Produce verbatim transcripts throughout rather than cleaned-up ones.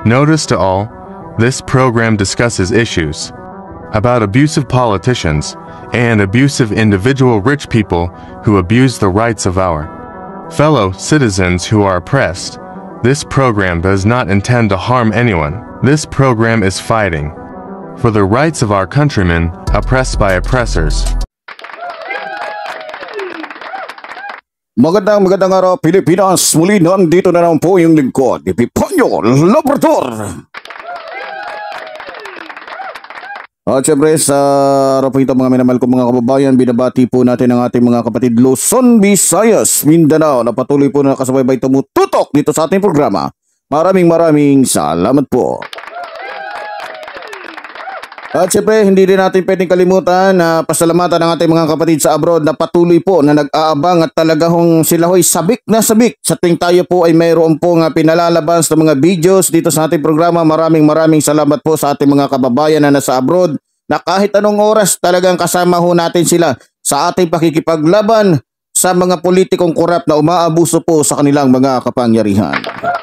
Notice to all, this program discusses issues about abusive politicians and abusive individual rich people who abuse the rights of our fellow citizens who are oppressed. This program does not intend to harm anyone. This program is fighting for the rights of our countrymen oppressed by oppressors. Magandang magandang araw Pilipinas, muli nandito na naman po yung lingkod ni Epipanyo Labrador. At syempre sa araw po ito mga minamahal ko mga kababayan, binabati po natin ang ating mga kapatid Luzon, Visayas, Mindanao na patuloy po na nakasubaybay tumututok dito sa ating programa. Maraming maraming salamat po. At syempre, hindi din natin pwedeng kalimutan na pasalamatan ng ating mga kapatid sa abroad na patuloy po na nag-aabang at talaga hong sila ho'y sabik na sabik. Sa tuwing tayo po ay mayroon po nga pinalalabas ng mga videos dito sa ating programa. Maraming maraming salamat po sa ating mga kababayan na nasa abroad na kahit anong oras talagang kasama ho natin sila sa ating pakikipaglaban sa mga politikong korap na umaabuso po sa kanilang mga kapangyarihan.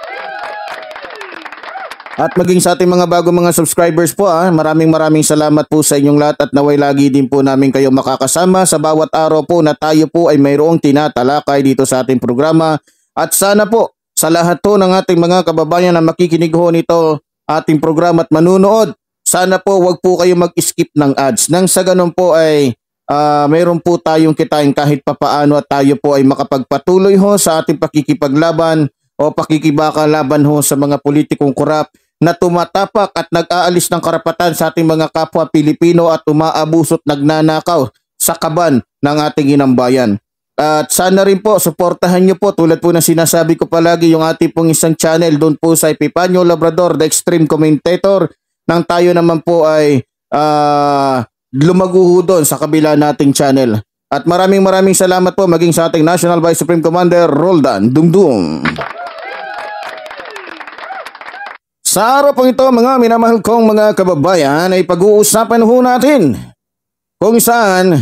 At maging sa ating mga bago mga subscribers po, ah, maraming maraming salamat po sa inyong lahat at naway lagi din po namin kayo makakasama sa bawat araw po na tayo po ay mayroong tinatalakay dito sa ating programa. At sana po sa lahat po ng ating mga kababayan na makikinig ho nito ating programa at manunood, sana po wag po kayo mag-skip ng ads. Nang sa ganun po ay uh, mayroon po tayong kitain kahit papaano at tayo po ay makapagpatuloy ho sa ating pakikipaglaban o pakikibakalaban ho sa mga politikong korap na tumatapak at nag-aalis ng karapatan sa ating mga kapwa Pilipino at umaabuso at nagnanakaw sa kaban ng ating inambayan. At sana rin po, suportahan nyo po tulad po ng sinasabi ko palagi yung ating pong isang channel doon po sa Epipanyo Labrador, the extreme commentator, nang tayo naman po ay uh, lumaguho doon sa kabila nating channel. At maraming maraming salamat po maging sa ating National Vice Supreme Commander Roldan Dungdung. Sa araw po ito mga minamahal kong mga kababayan ay pag-uusapan ho natin kung saan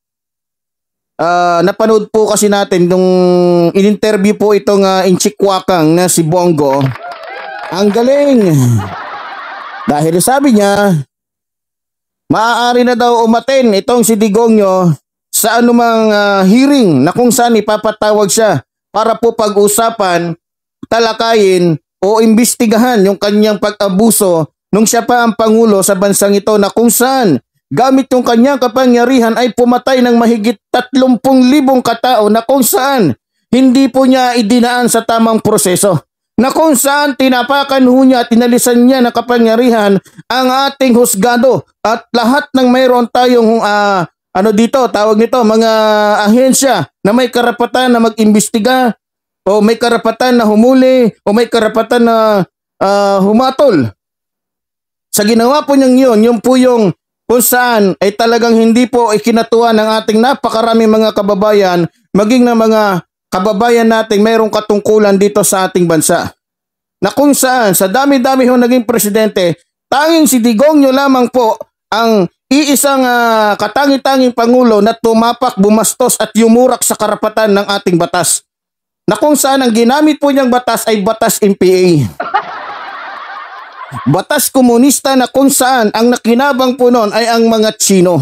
uh, napanood po kasi natin nung in-interview po itong uh, inchikwakang na si Bongo. Ang galing! Dahil sabi niya, maaari na daw umaten itong si Digongyo sa anumang uh, hearing na kung saan ipapatawag siya para po pag-usapan, talakayin, o imbestigahan yung kanyang pag-abuso nung siya pa ang pangulo sa bansang ito na kung saan gamit yung kanyang kapangyarihan ay pumatay ng mahigit tatlumpung libong katao na kung saan hindi po niya idinaan sa tamang proseso. Na kung saan tinapakan ho niya at tinalisan niya ng kapangyarihan ang ating husgado at lahat ng mayroon tayong uh, ano dito, tawag nito, mga ahensya na may karapatan na mag-imbestiga o may karapatan na humuli, o may karapatan na uh, humatol. Sa ginawa po niyang yun, yun po yung kung saan ay talagang hindi po ikinatuwa ng ating napakaraming mga kababayan, maging ng mga kababayan nating mayroong katungkulan dito sa ating bansa. Na kung saan, sa dami-dami ho naging presidente, tanging si Digongyo lamang po ang iisang uh, katangi-tanging pangulo na tumapak, bumastos at yumurak sa karapatan ng ating batas. Na kung saan ang ginamit po niyang batas ay batas M P A. Batas komunista na kung saan ang nakinabang po noon ay ang mga Tsino.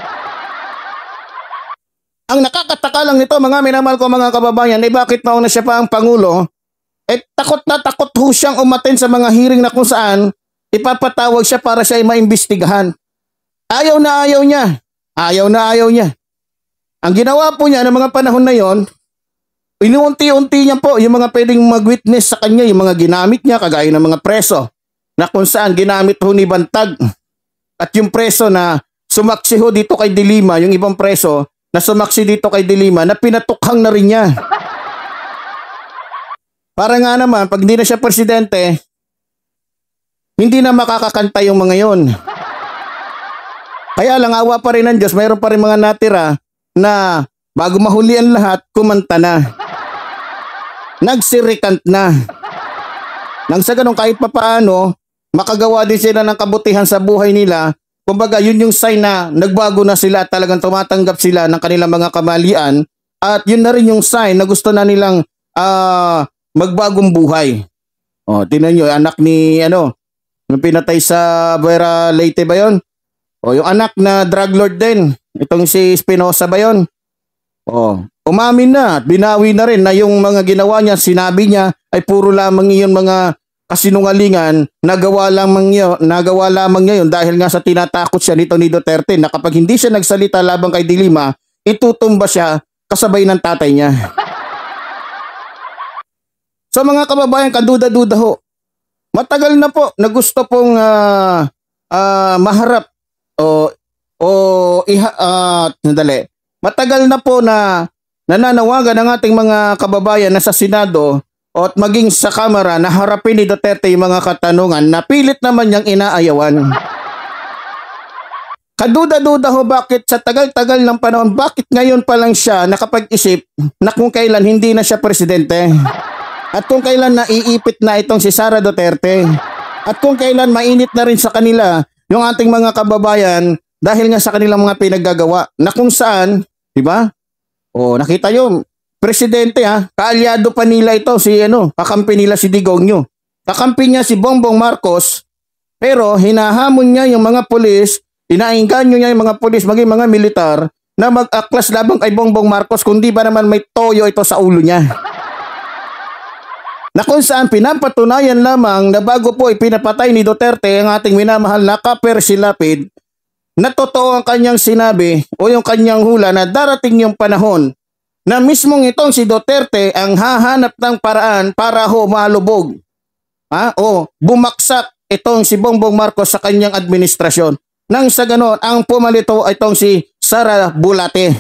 Ang nakakataka lang nito mga minamahal ko mga kababayan ay bakit mauna siya pa ang pangulo, eh takot na takot ho siyang umaten sa mga hearing na kung saan ipapatawag siya para siya ay maimbestigahan. Ayaw na ayaw niya. Ayaw na ayaw niya. Ang ginawa po niya ng mga panahon na yon, inuunti-unti niya po yung mga pwedeng mag-witness sa kanya, yung mga ginamit niya kagaya ng mga preso na kung saan ginamit ho ni Bantag at yung preso na sumaksi ho dito kay Dilima, yung ibang preso na sumaksi dito kay Dilima na pinatukhang na rin niya. Para nga naman pag hindi na siya presidente, hindi na makakakanta yung mga yon. Kaya lang awa pa rin ng Diyos, mayroon pa rin mga natira na bago mahuli ang lahat, kumanta na. Nagsirikant na. Nang sa ganun kahit papaano, makagawa din sila ng kabutihan sa buhay nila. Kumbaga yun yung sign na nagbago na sila at talagang tumatanggap sila ng kanilang mga kamalian. At yun na rin yung sign na gusto na nilang uh, magbagong buhay. Oh, tingnan nyo, anak ni ano, yung pinatay sa Vera Leyte ba yun? O yung anak na drug lord din, itong si Espinosa ba yun? O, umamin na at binawi na rin na yung mga ginawa niya, sinabi niya ay puro lamang iyon mga kasinungalingan, nagawa lamang niya, nagawa lamang niya yun dahil nga sa tinatakot siya nito ni Duterte na kapag hindi siya nagsalita labang kay Dilima, itutumba siya kasabay ng tatay niya. So mga kababayan, kaduda-duda ho, matagal na po na gusto pong uh, uh, maharap o o iha uh, nadali. Matagal na po na nananawagan ng ating mga kababayan na sa Senado o at maging sa Kamara na harapin ni Duterte yung mga katanungan na pilit naman niyang inaayawan. Kaduda-duda ho, bakit sa tagal-tagal ng panahon, bakit ngayon pa lang siya nakapag-isip na kung kailan hindi na siya presidente? At kung kailan naiipit na itong si Sara Duterte? At kung kailan mainit na rin sa kanila yung ating mga kababayan dahil nga sa kanilang mga pinaggagawa na kung saan, di ba? O nakita nyo, presidente ha, kaalyado pa nila ito si ano, kakampi nila si Digongyo. Kakampi niya si Bongbong Marcos, pero hinahamon niya yung mga pulis, inaingganyo niya yung mga pulis, maging mga militar na mag-aklas labang kay Bongbong Marcos kundi ba naman may toyo ito sa ulo niya. Na kung saan pinapatunayan lamang na bago po ipinapatay ni Duterte ang ating minamahal na Kaper si Lapid, na totoo ang kanyang sinabi o yung kanyang hula na darating yung panahon na mismong itong si Duterte ang hahanap ng paraan para ho malubog ha? O bumaksak itong si Bongbong Marcos sa kanyang administrasyon. Nang sa ganon, ang pumalito ay itong si Sara Bulate.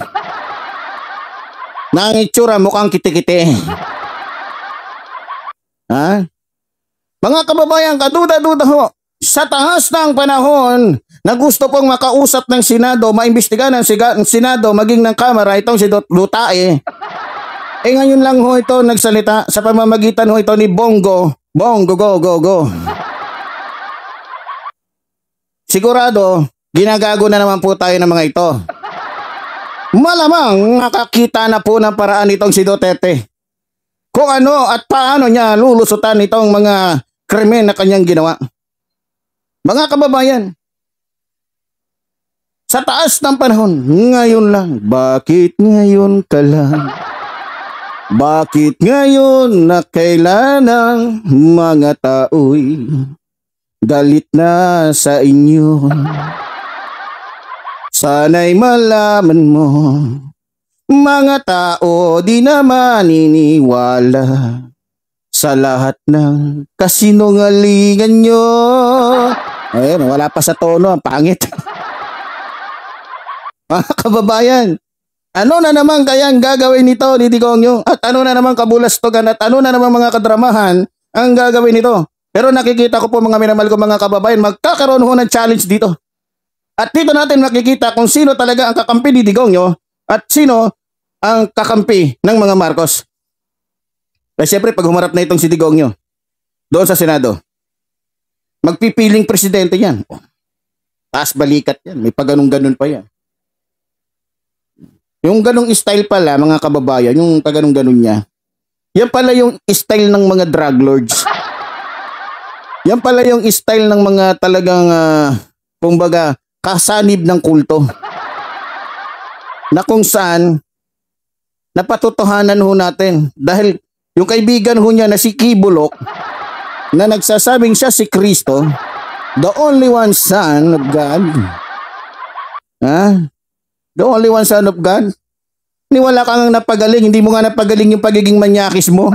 Nang itsura mukhang kiti-kiti. Ha? Mga kababayan, kaduda-duda ho, sa taas ng panahon na gusto pong makausap ng Senado, maimbestiga ng Senado, maging ng Kamara, itong si Dutae, eh ngayon lang ho ito nagsalita sa pamamagitan ho ito ni Bongo, Bongo, go, go, go. Sigurado, ginagago na naman po tayo ng mga ito. Malamang nakakita na po ng paraan itong si Duterte kung ano at paano niya lulusutan itong mga krimen na kanyang ginawa. Mga kababayan, sa taas ng panahon, ngayon lang, bakit ngayon ka lang? Bakit ngayon na kailan ang mga tao'y galit na sa inyo? Sana'y malaman mo, mga tao di na maniniwala sa lahat ng kasinungalingan nyo. Ayun, wala pa sa tono, ang pangit. Mga kababayan, ano na naman kaya ang gagawin nito ni Digongyo? At ano na naman kabulastogan at ano na naman mga kadramahan ang gagawin nito? Pero nakikita ko po mga minamahal ko mga kababayan, magkakaroon ho ng challenge dito. At dito natin makikita kung sino talaga ang kakampi ni Digongyo at sino ang kakampi ng mga Marcos. Kaya siyempre pag humarap na itong si Digongyo doon sa Senado, magpipiling presidente yan. Taas balikat yan, may paganong-ganon pa yan. Yung ganong style pala mga kababayan, yung paganong-ganon niya, yan pala yung style ng mga drug lords. Yan pala yung style ng mga talagang uh, kumbaga kasanib ng kulto. Na kung saan napatotohanan ho natin dahil yung kaibigan ho niya na si Kibulok na nagsasabing siya si Kristo, the only one son of God. Ha? The only one son of God? Ni wala kang napagaling, hindi mo nga napagaling yung pagiging manyakis mo.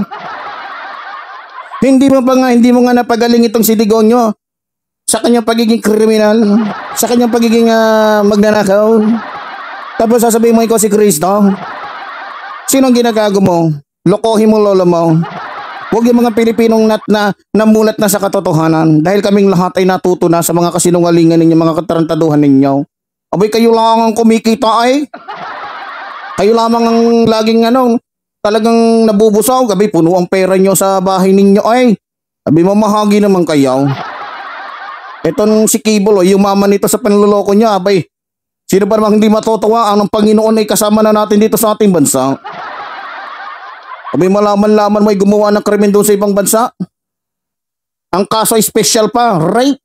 Hindi mo pa nga, hindi mo nga napagaling itong si Digongyo sa kanyang pagiging kriminal, sa kanyang pagiging uh, magnanakaw. Tapos sasabihin mo ikaw si Kristo. Sinong ginagago mo? Lokohin mo lolo mo. Huwag yung mga Pilipinong nat na namulat na sa katotohanan dahil kaming lahat ay natuto na sa mga kasinungalingan ninyo, mga katarantaduhan ninyo. Abay kayo lang ang kumikita ay. Kayo lamang ang laging anong talagang nabubusaw. Abay puno ang pera nyo sa bahay ninyo ay. Abay mamahagi naman kayo. Etong si Kibulo, yung mama nito sa panluloko niya, abay. Sino ba namang hindi matutuwa ang Panginoon ay kasama na natin dito sa ating bansa? Abay malaman-laman may gumawa ng krimen doon sa ibang bansa. Ang kaso ay special pa, rape.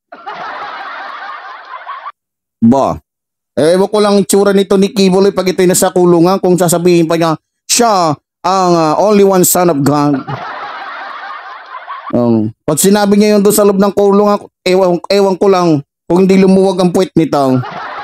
Ba, eh, ewan ko lang itsura nito ni Kibuloy pag ito'y nasa kulungan kung sasabihin pa niya, siya ang uh, only one son of God. Um, pag sinabi niya yun doon sa loob ng kulungan, ewan, ewan ko lang kung hindi lumuwag ang puwet nito.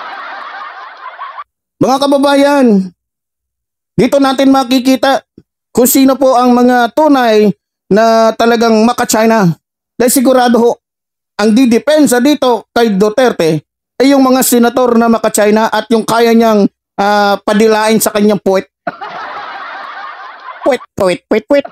Mga kababayan, dito natin makikita kung sino po ang mga tunay na talagang maka-China. Dahil sigurado ho, ang didepensa dito kay Duterte ay yung mga senator na maka-China at yung kaya niyang uh, padilain sa kanyang puwet. Puwet, puwet, puwet, puwet.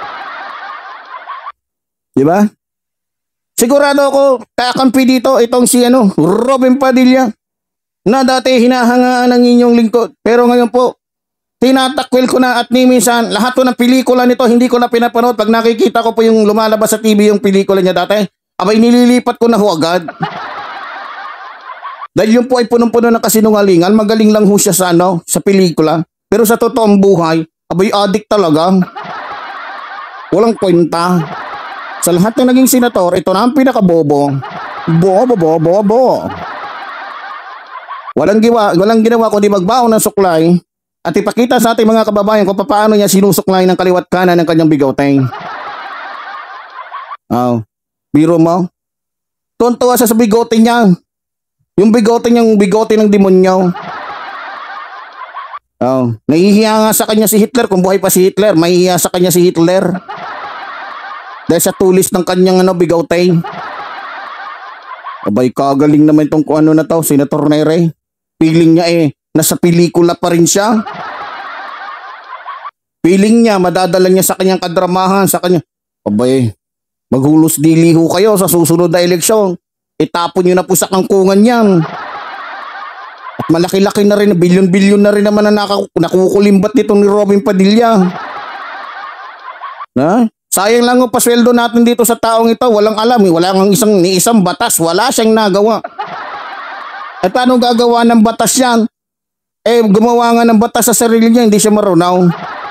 Diba? Sigurado ako, kakampi dito itong si ano, Robin Padilla na dati hinahangaan ng inyong lingkod. Pero ngayon po, tinatakwil ko na at ni minsan, lahat po ng pelikula nito hindi ko na pinapanood. Pag nakikita ko po yung lumalabas sa T V yung pelikula niya dati, abay nililipat ko na ho agad. Dahil yung po ay punong-puno ng kasinungalingan, magaling lang ho siya sa ano, sa pelikula. Pero sa totoong buhay, abay addict talaga. Walang kwenta. Sa lahat ng naging senator, ito na ang pinakabobo. Bobo, bobo, bobo. Walang giwa, walang ginawa kundi magbaon ng suklay at ipakita sa ating mga kababayan kung paano niya sinusuklay ng kaliwat kanan ng kanyang bigote. Oh, biro mo? Tuntua siya sa bigote niya. Yung bigote niyang bigote ng demonyo. Oh, nahihiya nga sa kanya si Hitler. Kung buhay pa si Hitler, mahihiya sa kanya si Hitler. Dahil sa tulis ng kanyang ano, bigote. Abay, kagaling naman itong kung ano na to, Senator Nere. Piling niya eh, nasa pelikula pa rin siya. Piling niya, madadala niya sa kanyang kadramahan, sa kanya. Abay, maghulos dili ho kayo sa susunod na eleksyon. Itapon nyo na po sa kangkungan yan. At malaki-laki na rin, bilyon-bilyon na rin naman na nakukulimbat nito ni Robin Padilla. Na? Sayang lang ang pasweldo natin dito sa taong ito. Walang alam, wala ng isang, ni isang batas. Wala siyang nagawa. At paano gagawa ng batas yan? Eh, gumawa nga ng batas sa sarili niya, hindi siya marunaw.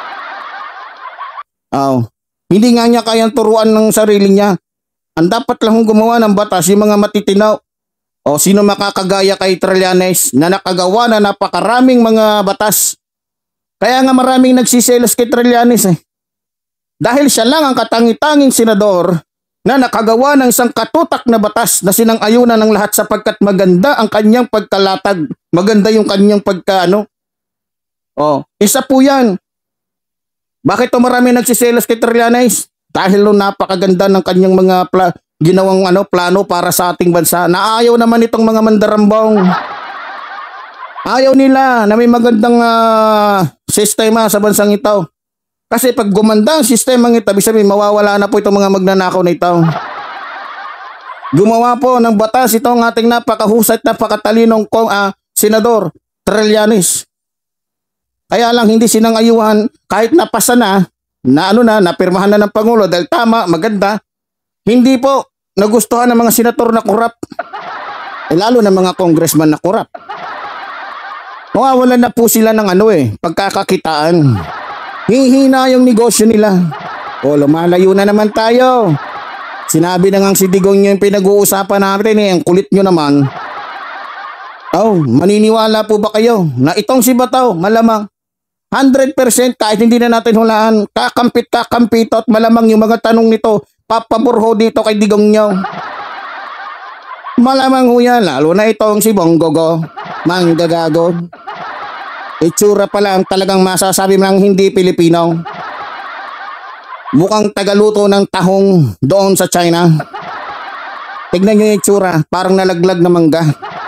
Oh. Hindi nga niya kayang turuan ng sarili niya. Ang dapat lang gumawa ng batas, yung mga matitinaw. O sino makakagaya kay Trillanes na nakagawa na napakaraming mga batas. Kaya nga maraming nagsiselos kay Trillanes eh. Dahil siya lang ang katangi-tanging senador na nakagawa ng isang katutak na batas na sinang-ayunan ng lahat sapagkat maganda ang kanyang pagkalatag. Maganda yung kanyang pagkaano. O, isa po yan. Bakit to marami nagsiselos kay Trillanes? Dahil no, napakaganda ng kanyang mga pla- ginawang ano, plano para sa ating bansa. Naayaw naman itong mga mandarambong. Ayaw nila na may magandang uh, sistema sa bansang ito. Kasi pag gumanda ang sistema ng ito, sabihin, mawawala na po itong mga magnanakaw na ito. Gumawa po ng batas itong ating napakahusay at napakatalinong kong uh, senador, Trillanes. Kaya lang hindi sinangayuhan kahit napasa na, na ano na, napirmahan na ng Pangulo dahil tama, maganda, hindi po nagustuhan ng mga senator na kurap. Eh, lalo na mga congressman na kurap. Mawawalan na po sila ng ano eh, pagkakakitaan. Hihina yung negosyo nila. O, lumalayo na naman tayo. Sinabi na nga si Digong yung pinag-uusapan natin eh, ang kulit nyo naman. Oh, maniniwala po ba kayo na itong si Bataw, malamang one hundred percent kahit hindi na natin hulaan, kakampit kakampito at malamang yung mga tanong nito, papaborho dito kay Digong nyo. Malamang ho yan, lalo na itong si Bonggogo, manggagago. Itsura pa lang talagang masasabi mo lang hindi Pilipino. Mukhang tagaluto ng tahong doon sa China. Tignan nyo yung itsura, parang nalaglag na mangga.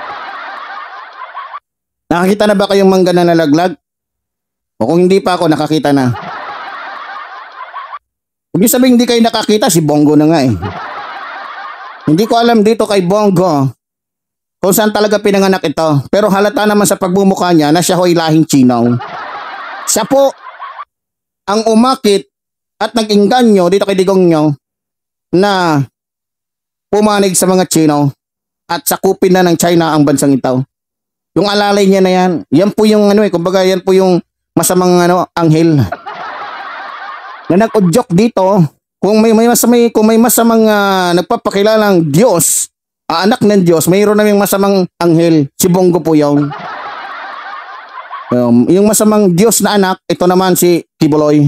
Nakakita na ba kayong mangga na nalaglag? O kung hindi pa ako, nakakita na. Huwag niyo sabihin hindi kayo nakakita, si Bongo na nga eh. Hindi ko alam dito kay Bongo kung saan talaga pinanganak ito. Pero halata naman sa pagbumukha niya na siya ho'y lahing Chino. Siya po ang umakit at nag-inganyo dito kay Digong nyo na pumanig sa mga Chino at sakupin na ng China ang bansang ito. Yung alalay niya na yan, yan po yung ano eh, kumbaga yan po yung masamang ano, anghel na nag-udyok dito kung may may masamay kung may masamang uh, nagpapakilalang Diyos, uh, anak ng Diyos, mayroon naming masamang anghel, si Bongo po 'yon. Um, yung masamang Diyos na anak, ito naman si Kibuloy.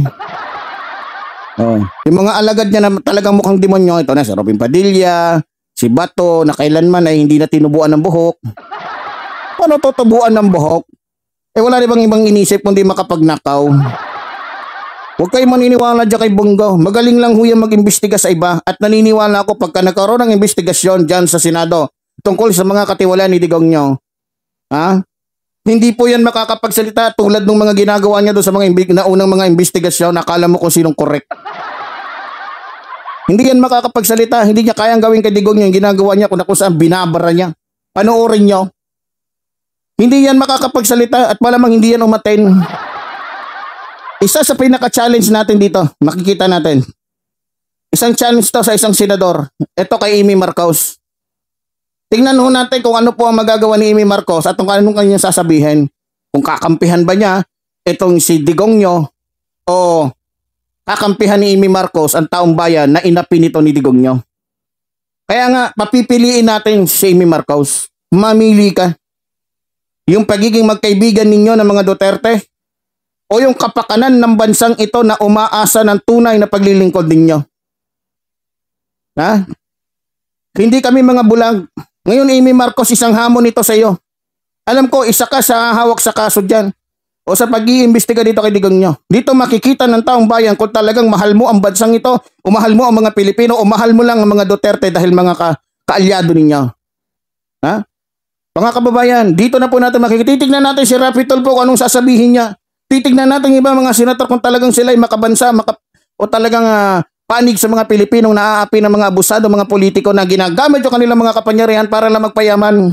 Oh, yung mga alagad niya na talagang mukhang demonyo, ito na si Robin Padilla, si Bato na kailanman ay hindi na tinubuan ng buhok. Paano tutubuan ng buhok? Eh wala rin bang ibang inisip kundi makapagnakaw. Huwag kayo maniniwala dyan kay Bongo. Magaling lang huya mag-imbestiga sa iba at naniniwala ako pagka nagkaroon ng investigasyon dyan sa Senado tungkol sa mga katiwala ni Digong nyo. Ha? Hindi po yan makakapagsalita tulad ng mga ginagawa niya doon sa mga imbi- naunang mga investigasyon. Nakala mo kung sinong correct. Hindi yan makakapagsalita. Hindi niya kayang gawin kay Digong yung ginagawa niya kung saan binabara niya. Panoorin niyo. Hindi yan makakapagsalita at malamang hindi yan umaten. Isa sa pinaka-challenge natin dito, makikita natin. Isang challenge to sa isang senador. Ito kay Amy Marcos. Tingnan ho natin kung ano po ang magagawa ni Amy Marcos at kung anong kanyang sasabihin. Kung kakampihan ba niya itong si Digong nyo o kakampihan ni Amy Marcos ang taong bayan na inapi nito ni Digong nyo. Kaya nga, papipiliin natin si Amy Marcos. Mamili ka. Yung pagiging magkaibigan ninyo ng mga Duterte o yung kapakanan ng bansang ito na umaasa ng tunay na paglilingkod ninyo. Ha? Hindi kami mga bulag. Ngayon, Amy Marcos, isang hamon ito sa iyo. Alam ko, isa ka sa hawak sa kaso dyan o sa pag-iimbestiga dito kay Digong nyo. Dito makikita ng taong bayan kung talagang mahal mo ang bansang ito o mahal mo ang mga Pilipino o mahal mo lang ang mga Duterte dahil mga ka kaalyado ninyo. Ha? Mga kababayan, dito na po natin makikita. Titignan natin si Rapi Tulfo kung anong sasabihin niya. Titignan natin iba mga senator kung talagang sila ay makabansa maka, o talagang uh, panig sa mga Pilipinong naaapi ng mga abusado, mga politiko na ginagamit yung kanilang mga kapangyarihan para lang magpayaman.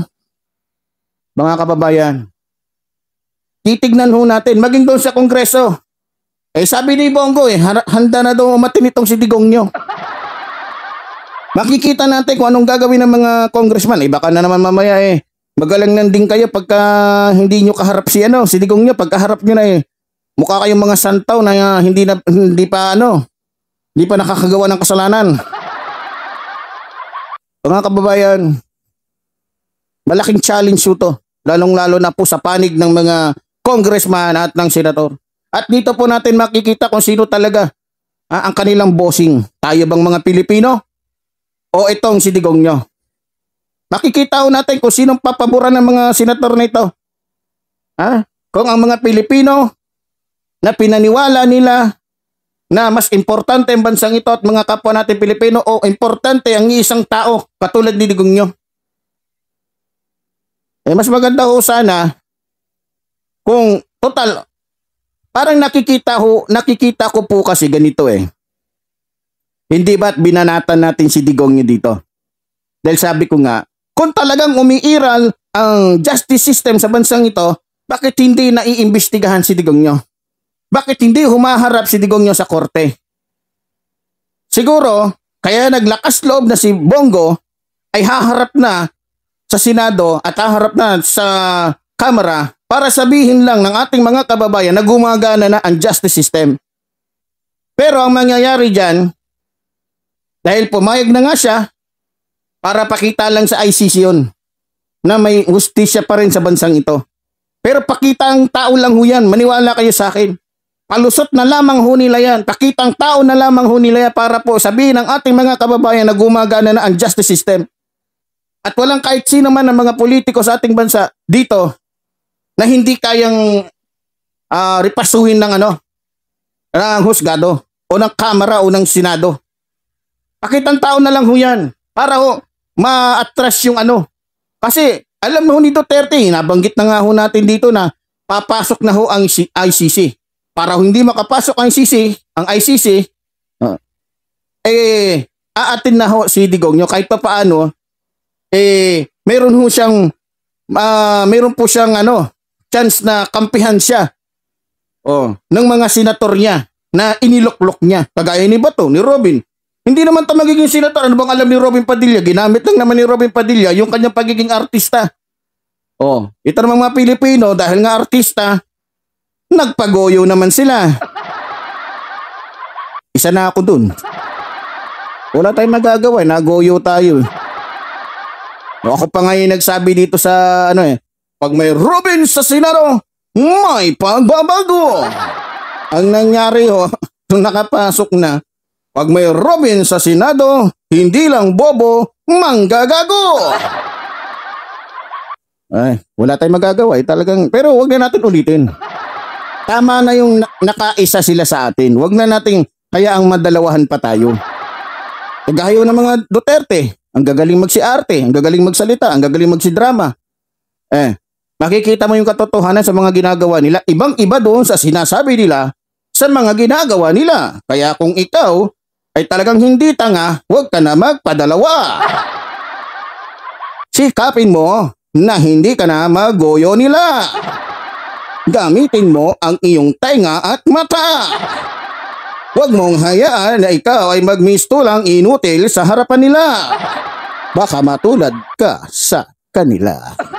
Mga kababayan, titignan ho natin, maging doon sa Kongreso. Eh sabi ni Bongo eh, handa na daw umatin itong si Digong nyo. Makikita natin kung anong gagawin ng mga congressman. Eh baka na naman mamaya eh, magalang nanding kayo pagka hindi nyo kaharap si ano, si Digong nyo. Pagkaharap nyo na eh, mukha kayong mga santaw na uh, hindi, na, hindi pa ano, hindi pa nakakagawa ng kasalanan. Mga kababayan, malaking challenge ito. Lalong-lalo na po sa panig ng mga congressman at ng senator. At dito po natin makikita kung sino talaga ah, ang kanilang bossing. Tayo bang mga Pilipino? O itong si Digong nyo? Makikita ho natin kung sinong papaboran ng mga senator na ito. Ha? Kung ang mga Pilipino na pinaniwala nila na mas importante ang bansang ito at mga kapwa natin Pilipino o importante ang isang tao katulad ni Digong nyo. Eh mas maganda ho sana kung total parang nakikita ho, nakikita ko po kasi ganito eh. Hindi ba't binanatan natin si Digong nyo dito? Dahil sabi ko nga, kung talagang umiiral ang justice system sa bansang ito, bakit hindi naiimbestigahan si Digong nyo? Bakit hindi humaharap si Digong nyo sa korte? Siguro, kaya naglakas loob na si Bongo ay haharap na sa Senado at haharap na sa Kamara para sabihin lang ng ating mga kababayan na gumagana na ang justice system. Pero ang mangyayari dyan, dahil pumayag na nga siya, para pakita lang sa I C C yun na may hustisya pa rin sa bansang ito. Pero pakita ang tao lang ho yan, maniwala kayo sa akin. Palusot na lamang ho nila yan. Pakitang tao na lamang ho nila yan para po sabihin ng ating mga kababayan na gumagana na ang justice system. At walang kahit sino man ng mga politiko sa ating bansa dito na hindi kayang uh, ripasuhin ng ano, ng husgado o ng Kamara o ng Senado. Pakitang tao na lang ho yan para ho ma-atras yung ano. Kasi alam ho ni Duterte, nabanggit na nga ho natin dito na papasok na ho ang I C C. Para hindi makapasok ang I C C, ang I C C, uh, eh, aatin na ho si Digong nyo kahit pa paano, eh, meron ho siyang, uh, meron po siyang ano, chance na kampihan siya oh, ng mga senator niya na iniloklok niya. Kagaya ni Bato, ni Robin. Hindi naman ito magiging senator. Ano bang alam ni Robin Padilla? Ginamit lang naman ni Robin Padilla yung kanyang pagiging artista. Oh, ito namang mga Pilipino dahil nga artista, nagpagoyo naman sila. Isa na ako dun. Wala tayong magagawa, eh. Nagoyo tayo. Eh. Ako pa nga yung nagsabi dito sa ano eh, pag may Robin sa Senado, may pagbabago. Ang nangyari ho, nung nakapasok na, pag may Robin sa Senado, hindi lang bobo, manggagago. Ay, wala tayong magagawa eh, talagang, pero wag na natin ulitin. Tama na yung nakaisa sila sa atin. Wag na nating hayaang madalawahan pa tayo. Kagayo ng mga Duterte, ang gagaling magsiarte, ang gagaling magsalita, ang gagaling magsidrama. Eh, makikita mo yung katotohanan sa mga ginagawa nila. Ibang-iba doon sa sinasabi nila sa mga ginagawa nila. Kaya kung ikaw ay talagang hindi tanga, huwag ka na magpadalawa. Sikapin mo na hindi ka na magoyo nila. Gamitin mo ang iyong tenga at mata. Huwag mong hayaan na ikaw ay magmistulang inutil sa harapan nila. Baka matulad ka sa kanila.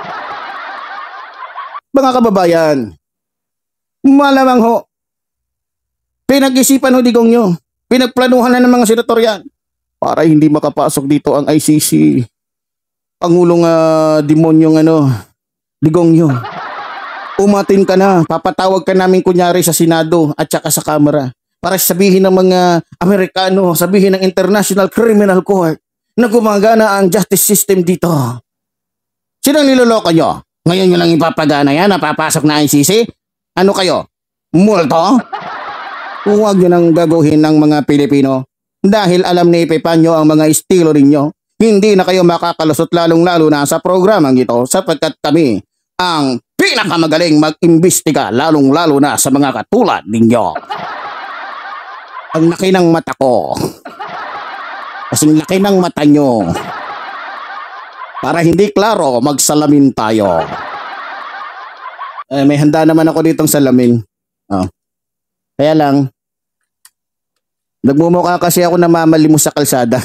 Mga kababayan, malamang ho, pinag-isipan ho digong nyo, pinagplanuhan na ng mga senatoryan para hindi makapasok dito ang I C C. Pangulong uh, demonyong ano, digong nyo. Umatin ka na, papatawag ka namin kunyari sa Senado at saka sa Kamara. Para sabihin ng mga Amerikano, sabihin ng International Criminal Court na gumagana ang justice system dito. Sino niloloko nyo? Ngayon nyo lang ipapagana yan, napapasok na I C C? Ano kayo? Multo? Huwag nyo nang gagawin ng mga Pilipino dahil alam ni Epipanyo ang mga estilo ninyo. Hindi na kayo makakalusot lalong-lalo na sa programang ito sapagkat kami ang pinakamagaling mag-imbestiga lalong-lalo na sa mga katulad ninyo. Ang laki ng mata ko. Kasing laki ng mata nyo. Para hindi klaro, magsalamin tayo. Eh, may handa naman ako ditong salamin. Oh. Kaya lang, nagmumukha kasi ako namamalimos sa kalsada.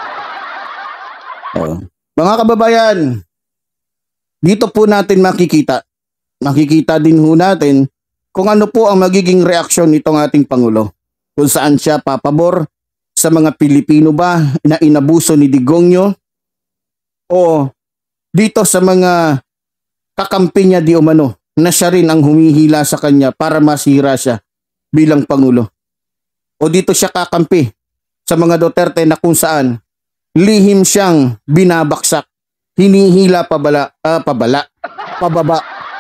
Oh. Mga kababayan, dito po natin makikita, makikita din ho natin kung ano po ang magiging reaksyon nitong ating Pangulo. Kung saan siya papabor sa mga Pilipino ba na inabuso ni Digongyo o dito sa mga kakampi niya di umano na siya rin ang humihila sa kanya para masira siya bilang Pangulo. O dito siya kakampi sa mga Duterte na kung saan lihim siyang binabaksak, hinihila pabala, uh, pabala, pababa.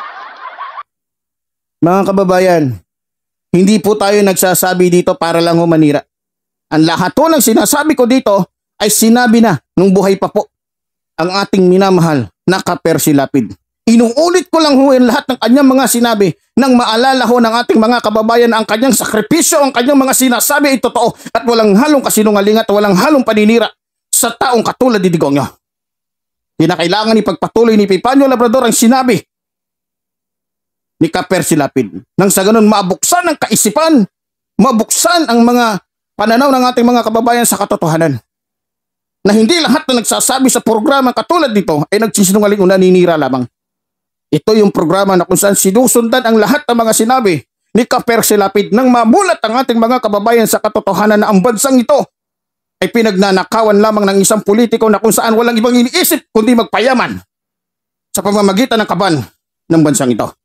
Mga kababayan, hindi po tayo nagsasabi dito para lang humanira. Ang lahat po ng sinasabi ko dito ay sinabi na nung buhay pa po ang ating minamahal na Ka-Percy Lapid. Inuulit ko lang ho yung lahat ng kanyang mga sinabi nang maalala ho ng ating mga kababayan ang kanyang sakripisyo, ang kanyang mga sinasabi ay totoo at walang halong kasinungaling at walang halong paninira sa taong katulad ni Digongyo. Kinakailangan ipagpatuloy ni Epipanyo Labrador ang sinabi ni Ka-Percy Lapid. Nang sa ganun mabuksan ang kaisipan, mabuksan ang mga pananaw ng ating mga kababayan sa katotohanan. Na hindi lahat na nagsasabi sa programa katulad nito ay nagsisinungaling o naninira lamang. Ito yung programa na kung saan sinusundan ang lahat ng mga sinabi ni Ka-Percy Lapid nang mamulat ang ating mga kababayan sa katotohanan na ang bansang ito ay pinagnanakawan lamang ng isang politiko na kung saan walang ibang iniisip kundi magpayaman sa pamamagitan ng kaban ng bansang ito.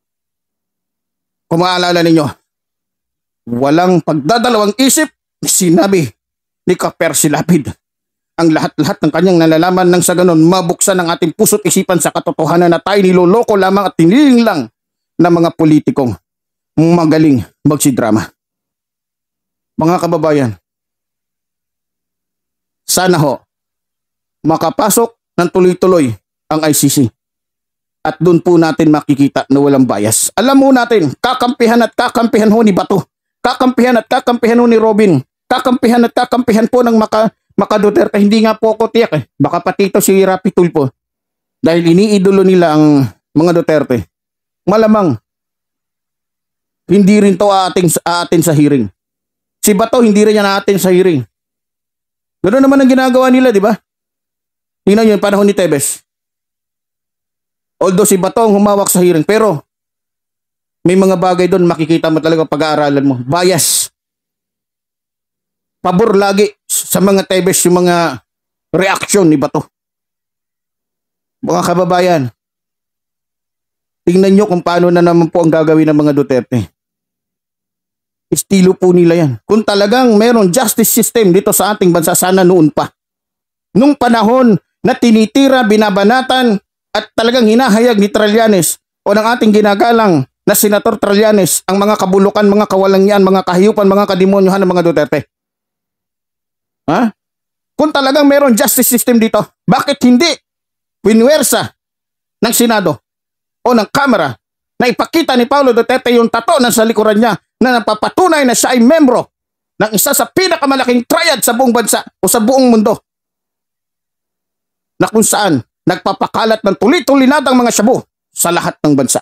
Kung maalala ninyo, walang pagdadalawang isip, sinabi ni Ka-Percy Lapid ang lahat-lahat ng kanyang nalalaman nang sa ganon mabuksan ang ating puso't isipan sa katotohanan na tayo niloloko lamang at tiniling lang ng mga politikong magaling magsidrama. Mga kababayan, sana ho makapasok ng tuloy-tuloy ang I C C. At doon po natin makikita na walang bias. Alam mo natin, kakampihan at kakampihan ho ni Bato. Kakampihan at kakampihan ho ni Robin. Kakampihan at kakampihan po ng Maka, Maka Duterte. Hindi nga po ako tiyak eh. Baka pati ito si Rapi Tulfo. Dahil iniidolo nila ang mga Duterte. Malamang, hindi rin to ating, atin sa hearing. Si Bato hindi rin yan atin sa hearing. Ganoon naman ang ginagawa nila, di ba? Tingnan nyo yung panahon ni Tebes. Although si Bato ang humawak sa hearing, pero may mga bagay doon makikita mo talaga pag-aaralan mo. Bias. Pabor lagi sa sa mga Tebes yung mga reaksyon ni Bato. Mga kababayan, tingnan nyo kung paano na naman po ang gagawin ng mga Duterte. Estilo po nila yan. Kung talagang meron justice system dito sa ating bansa, sana noon pa. Nung panahon na tinitira, binabanatan, at talagang hinahayag ni Trillanes o ng ating ginagalang na Senator Trillanes ang mga kabulukan, mga kawalangian, mga kahiyupan, mga kademonyohan ng mga Duterte. Ha? Kung talagang meron justice system dito, bakit hindi pinwersa ng Senado o ng Kamara na ipakita ni Paulo Duterte yung tato na sa likuran niya na napapatunay na siya ay membro ng isa sa pinakamalaking triad sa buong bansa o sa buong mundo, na kung saan nagpapakalat ng tulit-tulinadang mga shabu sa lahat ng bansa.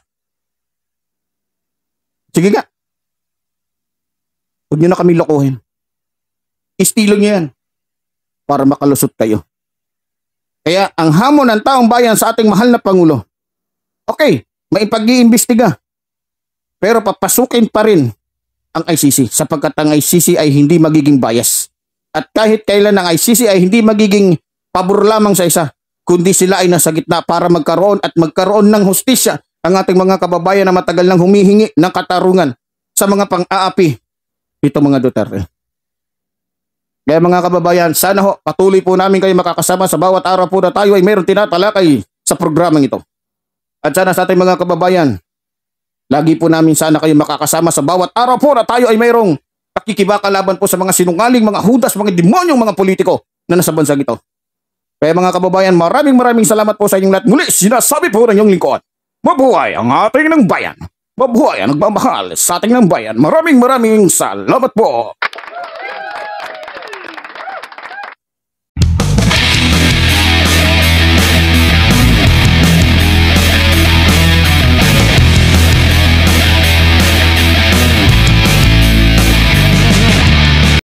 Sige nga. Huwag niyo na kami lokohin. Estilo niyo yan para makalusot kayo. Kaya ang hamon ng taong bayan sa ating mahal na Pangulo, okay, maipag-iimbestiga, pero papasukin pa rin ang I C C sapagkat ang I C C ay hindi magiging bias. At kahit kailan ang I C C ay hindi magiging pabor lamang sa isa, kundi sila ay nasa gitna para magkaroon at magkaroon ng hustisya ang ating mga kababayan na matagal nang humihingi ng katarungan sa mga pang-aapi ito mga Duterte. Kaya mga kababayan, sana ho patuloy po namin kayo makakasama sa bawat araw po na tayo ay mayroong tinatalakay sa programang ito. At sana sa ating mga kababayan, lagi po namin sana kayo makakasama sa bawat araw po na tayo ay mayroong pakikibaka laban po sa mga sinungaling, mga hudas, mga demonyong mga politiko na nasa bansang ito. Kaya mga kababayan, maraming maraming salamat po sa inyong lahat. Muli, sinasabi po ng inyong lingkod, mabuhay ang ating ng bayan. Mabuhay ang nagmamahal sa ating ng bayan. Maraming maraming salamat po.